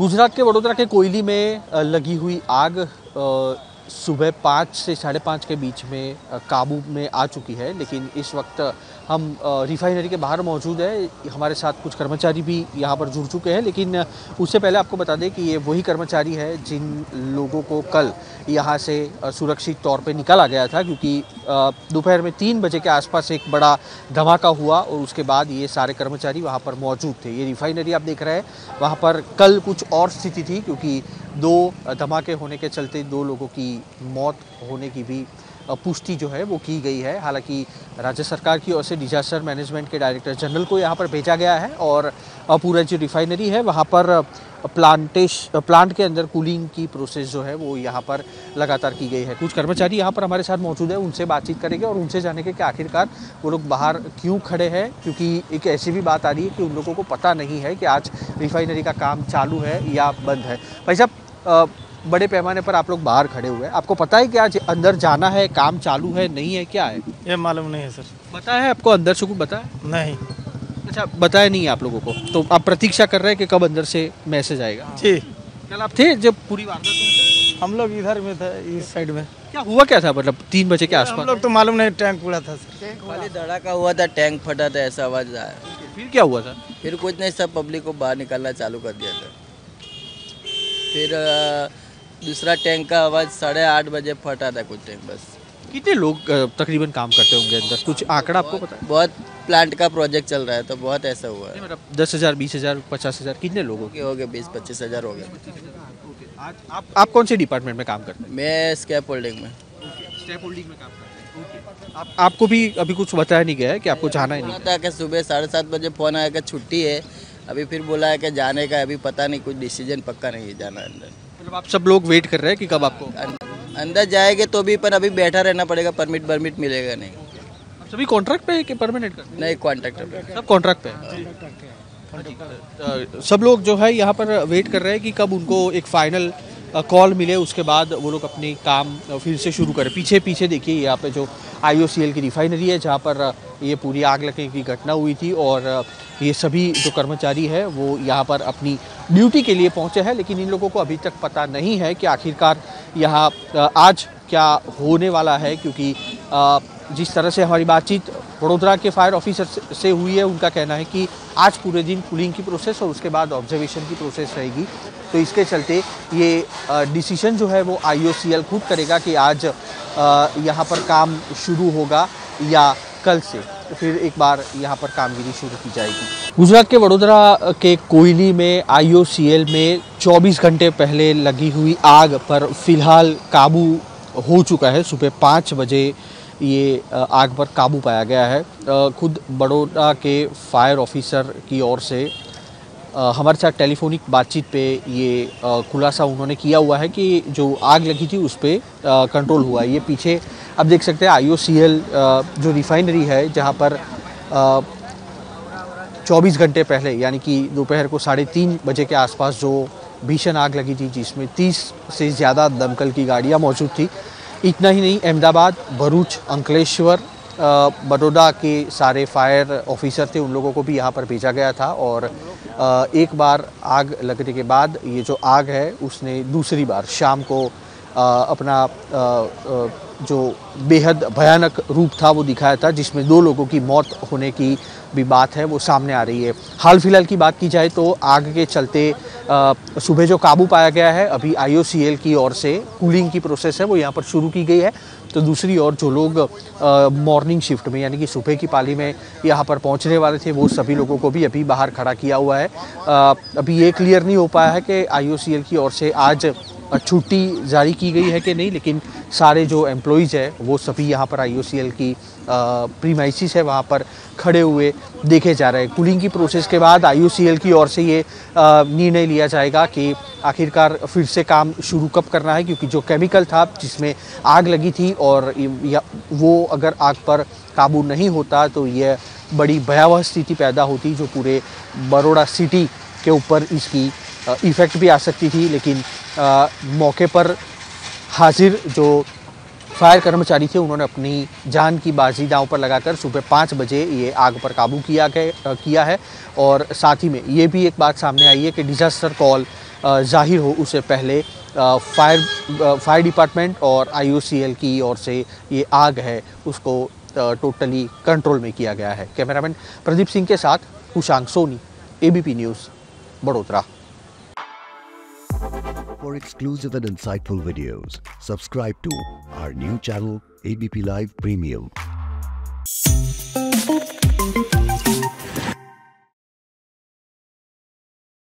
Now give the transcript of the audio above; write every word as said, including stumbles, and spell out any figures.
गुजरात के वडोदरा के कोयली में लगी हुई आग सुबह पाँच से साढ़े पाँच के बीच में काबू में आ चुकी है, लेकिन इस वक्त हम रिफाइनरी के बाहर मौजूद है। हमारे साथ कुछ कर्मचारी भी यहाँ पर जुड़ चुके हैं, लेकिन उससे पहले आपको बता दें कि ये वही कर्मचारी है जिन लोगों को कल यहाँ से सुरक्षित तौर पे निकाला गया था, क्योंकि दोपहर में तीन बजे के आसपास एक बड़ा धमाका हुआ और उसके बाद ये सारे कर्मचारी वहाँ पर मौजूद थे। ये रिफाइनरी आप देख रहे हैं, वहाँ पर कल कुछ और स्थिति थी, क्योंकि दो धमाके होने के चलते दो लोगों की मौत होने की भी पुष्टि जो है वो की गई है। हालांकि राज्य सरकार की ओर से डिजास्टर मैनेजमेंट के डायरेक्टर जनरल को यहाँ पर भेजा गया है और पूरा जो रिफाइनरी है वहाँ पर प्लांटेश प्लांट के अंदर कूलिंग की प्रोसेस जो है वो यहाँ पर लगातार की गई है। कुछ कर्मचारी यहाँ पर हमारे साथ मौजूद है, उनसे बातचीत करेंगे और उनसे जानेंगे कि आखिरकार वो लोग बाहर क्यों खड़े हैं, क्योंकि एक ऐसी भी बात आ रही है कि उन लोगों को पता नहीं है कि आज रिफाइनरी का काम चालू है या बंद है। भाई साहब, बड़े पैमाने पर आप लोग बाहर खड़े हुए हैं, आपको पता है कि आज अंदर जाना है, काम चालू है, नहीं है, क्या है? ये मालूम नहीं है सर। पता है आपको अंदर से कुछ बताया? नहीं। अच्छा, बताया नहीं है आप लोगों को, तो आप प्रतीक्षा कर रहे हैं कि कब अंदर से मैसेज आएगा? जी। कल आप थे जब पूरी वारदात हुई? हम लोग इधर में था, इस साइड में। क्या हुआ क्या था, मतलब तीन बजे के आसपास? हम लोग तो मालूम नहीं, टैंक उड़ा था सर। खाली धड़ाका हुआ था, टैंक फटा था, ऐसा आवाज आया। फिर क्या हुआ था? फिर कुछ नहीं, सब पब्लिक को बाहर निकालना चालू कर दिया था। फिर दूसरा टैंक का आवाज साढ़े आठ बजे फटा था कुछ टैंक बस। कितने लोग तकरीबन काम करते होंगे अंदर, कुछ आंकड़ा आपको पता है? बहुत प्लांट का प्रोजेक्ट चल रहा है तो बहुत ऐसा हुआ है। मतलब दस हजार बीस हजार पचास हजार कितने लोगों के हो गए? बीस पच्चीस हजार हो गए। आज आप आप कौन से डिपार्टमेंट में काम करते हैं? मैं स्कैप होल्डिंग में। स्कैप होल्डिंग में काम करते हैं। आप आपको भी अभी कुछ बताया नहीं गया है कि आपको जाना ही नहीं था? कि सुबह साढ़े सात बजे फोन आया कि छुट्टी है, अभी फिर बोला है कि जाने का, अभी पता नहीं, कुछ डिसीजन पक्का नहीं है जाना अंदर। मतलब आप सब लोग वेट कर रहे हैं कि कब आपको अंदर जाएंगे तो भी, पर अभी बैठा रहना पड़ेगा, परमिट परमिट मिलेगा नहीं। आप सभी कॉन्ट्रैक्ट पे है कि परमानेंट कर? नहीं, कॉन्ट्रैक्टर पे। सब कॉन्ट्रैक्ट पे है। सब लोग जो है यहाँ पर वेट कर रहे हैं कि कब उनको एक फाइनल कॉल मिले, उसके बाद वो लोग अपनी काम फिर से शुरू करें। पीछे पीछे देखिए यहाँ पे जो आई ओ सी एल की रिफाइनरी है, जहाँ पर ये पूरी आग लगने की घटना हुई थी और ये सभी जो कर्मचारी है वो यहाँ पर अपनी ड्यूटी के लिए पहुँचे हैं, लेकिन इन लोगों को अभी तक पता नहीं है कि आखिरकार यहाँ आज क्या होने वाला है, क्योंकि जिस तरह से हमारी बातचीत वडोदरा के फायर ऑफिसर से हुई है, उनका कहना है कि आज पूरे दिन कूलिंग की प्रोसेस और उसके बाद ऑब्जर्वेशन की प्रोसेस रहेगी। तो इसके चलते ये डिसीजन जो है वो आई ओ सी एल खुद करेगा कि आज यहाँ पर काम शुरू होगा या कल से फिर एक बार यहाँ पर कामगिरी शुरू की जाएगी। गुजरात के वडोदरा के कोयली में आई ओ सी एल में चौबीस घंटे पहले लगी हुई आग पर फिलहाल काबू हो चुका है। सुबह पाँच बजे ये आग पर काबू पाया गया है। खुद बड़ौदा के फायर ऑफिसर की ओर से हमारे साथ टेलीफोनिक बातचीत पे ये खुलासा उन्होंने किया हुआ है कि जो आग लगी थी उस पर कंट्रोल हुआ है। ये पीछे आप देख सकते हैं आई ओ सी एल जो रिफाइनरी है, जहाँ पर चौबीस घंटे पहले यानी कि दोपहर को साढ़े तीन बजे के आसपास जो भीषण आग लगी थी, जिसमें तीस से ज़्यादा दमकल की गाड़ियाँ मौजूद थी। इतना ही नहीं, अहमदाबाद, भरूच, अंकलेश्वर, बड़ौदा के सारे फायर ऑफिसर थे, उन लोगों को भी यहाँ पर भेजा गया था और एक बार आग लगने के बाद ये जो आग है उसने दूसरी बार शाम को अपना जो बेहद भयानक रूप था वो दिखाया था, जिसमें दो लोगों की मौत होने की भी बात है वो सामने आ रही है। हाल फिलहाल की बात की जाए तो आग के चलते सुबह जो काबू पाया गया है, अभी आई ओ सी एल की ओर से कूलिंग की प्रोसेस है वो यहाँ पर शुरू की गई है। तो दूसरी ओर जो लोग मॉर्निंग शिफ्ट में यानी कि सुबह की पाली में यहाँ पर पहुँचने वाले थे, वो सभी लोगों को भी अभी बाहर खड़ा किया हुआ है। आ, अभी ये क्लियर नहीं हो पाया है कि आई ओ सी एल की ओर से आज छुट्टी जारी की गई है कि नहीं, लेकिन सारे जो एम्प्लॉइज़ है वो सभी यहाँ पर आई ओ सी एल की प्रीमाइसिस है वहाँ पर खड़े हुए देखे जा रहे हैं। कूलिंग की प्रोसेस के बाद आई ओ सी एल की ओर से ये निर्णय लिया जाएगा कि आखिरकार फिर से काम शुरू कब करना है, क्योंकि जो केमिकल था जिसमें आग लगी थी और या वो अगर आग पर काबू नहीं होता तो ये बड़ी भयावह स्थिति पैदा होती जो पूरे बड़ौदा सिटी के ऊपर इसकी इफ़ेक्ट भी आ सकती थी। लेकिन आ, मौके पर हाजिर जो फायर कर्मचारी थे उन्होंने अपनी जान की बाजी दांव पर लगाकर सुबह पाँच बजे ये आग पर काबू किया गया किया है। और साथ ही में ये भी एक बात सामने आई है कि डिजास्टर कॉल अ, जाहिर हो उससे पहले अ, फायर फायर डिपार्टमेंट और आई ओ सी एल की ओर से ये आग है उसको टोटली कंट्रोल में किया गया है। कैमरामैन प्रदीप सिंह के साथ Kushank Soni, A B P news, Vadodara. For exclusive and insightful videos, subscribe to our new channel A B P Live Premium.